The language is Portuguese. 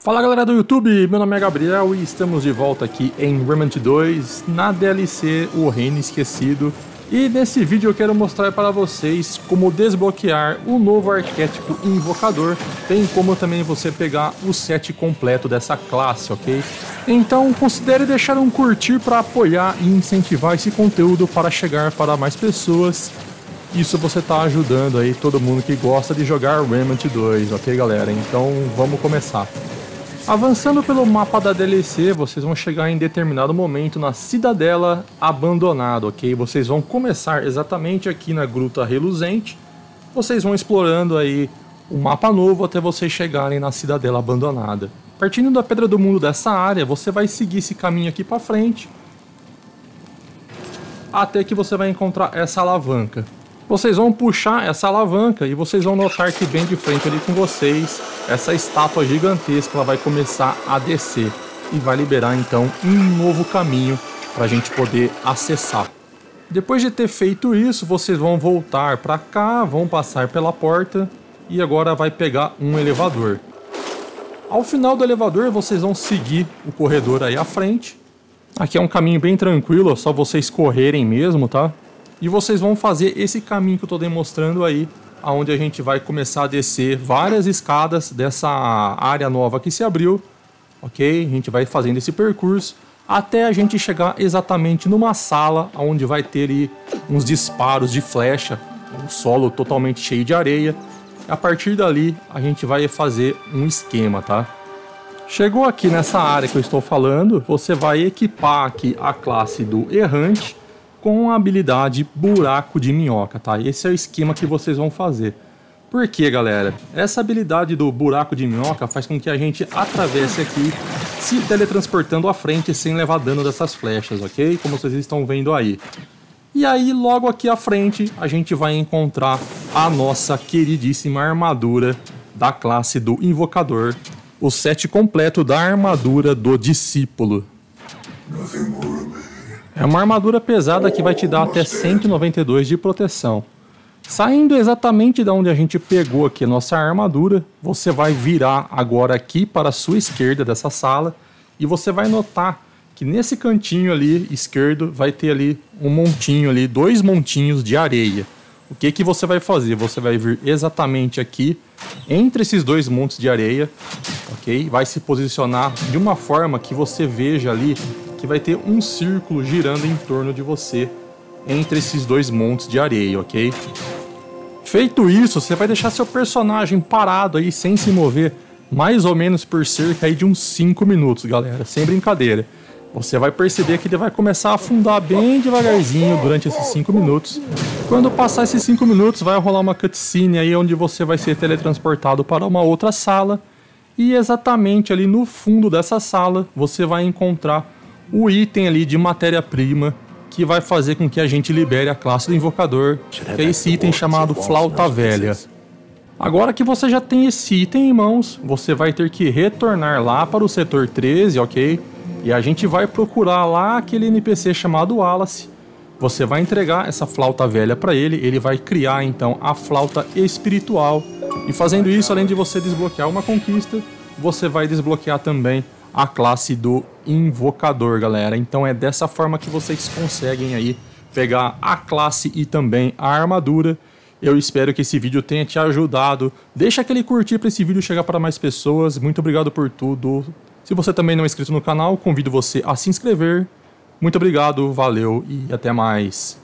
Fala galera do YouTube, meu nome é Gabriel e estamos de volta aqui em Remnant 2 na DLC O Reino Esquecido. E nesse vídeo eu quero mostrar para vocês como desbloquear o novo arquétipo Invocador, bem como também você pegar o set completo dessa classe, ok? Então considere deixar um curtir para apoiar e incentivar esse conteúdo para chegar para mais pessoas. Isso você está ajudando aí todo mundo que gosta de jogar Remnant 2, ok galera? Então vamos começar. Avançando pelo mapa da DLC, vocês vão chegar em determinado momento na Cidadela Abandonada, ok? Vocês vão começar exatamente aqui na Gruta Reluzente. Vocês vão explorando aí o mapa novo até vocês chegarem na Cidadela Abandonada. Partindo da Pedra do Mundo dessa área, você vai seguir esse caminho aqui para frente, até que você vai encontrar essa alavanca. Vocês vão puxar essa alavanca e vocês vão notar que bem de frente ali com vocês, essa estátua gigantesca ela vai começar a descer e vai liberar então um novo caminho para a gente poder acessar. Depois de ter feito isso, vocês vão voltar para cá, vão passar pela porta e agora vai pegar um elevador. Ao final do elevador, vocês vão seguir o corredor aí à frente. Aqui é um caminho bem tranquilo, é só vocês correrem mesmo, tá? E vocês vão fazer esse caminho que eu estou demonstrando aí, onde a gente vai começar a descer várias escadas dessa área nova que se abriu, ok? A gente vai fazendo esse percurso até a gente chegar exatamente numa sala onde vai ter aí uns disparos de flecha, um solo totalmente cheio de areia. A partir dali a gente vai fazer um esquema, tá? Chegou aqui nessa área que eu estou falando, você vai equipar aqui a classe do Errante com a habilidade Buraco de Minhoca, tá? Esse é o esquema que vocês vão fazer. Por quê, galera? Essa habilidade do Buraco de Minhoca faz com que a gente atravesse aqui, se teletransportando à frente sem levar dano dessas flechas, ok? Como vocês estão vendo aí. E aí, logo aqui à frente, a gente vai encontrar a nossa queridíssima armadura da classe do Invocador, o set completo da armadura do Discípulo. É uma armadura pesada que vai te dar até 192 de proteção. Saindo exatamente de onde a gente pegou aqui a nossa armadura, você vai virar agora aqui para a sua esquerda dessa sala e você vai notar que nesse cantinho ali esquerdo vai ter ali um montinho ali, dois montinhos de areia. O que você vai fazer? Você vai vir exatamente aqui entre esses dois montes de areia, ok? Vai se posicionar de uma forma que você veja ali que vai ter um círculo girando em torno de você entre esses dois montes de areia, ok? Feito isso, você vai deixar seu personagem parado aí sem se mover mais ou menos por cerca aí de uns 5 minutos, galera, sem brincadeira. Você vai perceber que ele vai começar a afundar bem devagarzinho durante esses 5 minutos. Quando passar esses 5 minutos, vai rolar uma cutscene aí onde você vai ser teletransportado para uma outra sala e exatamente ali no fundo dessa sala você vai encontrar o item ali de matéria-prima que vai fazer com que a gente libere a classe do Invocador, que é esse item chamado Flauta Velha. Agora que você já tem esse item em mãos, você vai ter que retornar lá para o setor 13, ok? E a gente vai procurar lá aquele NPC chamado Wallace. Você vai entregar essa Flauta Velha para ele, ele vai criar então a Flauta Espiritual. E fazendo isso, além de você desbloquear uma conquista, você vai desbloquear também a classe do Invocador, galera. Então é dessa forma que vocês conseguem aí pegar a classe e também a armadura. Eu espero que esse vídeo tenha te ajudado. Deixa aquele curtir para esse vídeo chegar para mais pessoas. Muito obrigado por tudo. Se você também não é inscrito no canal, convido você a se inscrever. Muito obrigado, valeu e até mais.